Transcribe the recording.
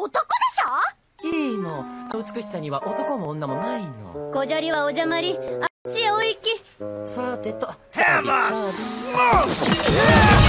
男でしょ。 いいの。美しさには男も女もないの。 小砂利はお邪魔り、あっちへお行き。 さてと、 ハマースモー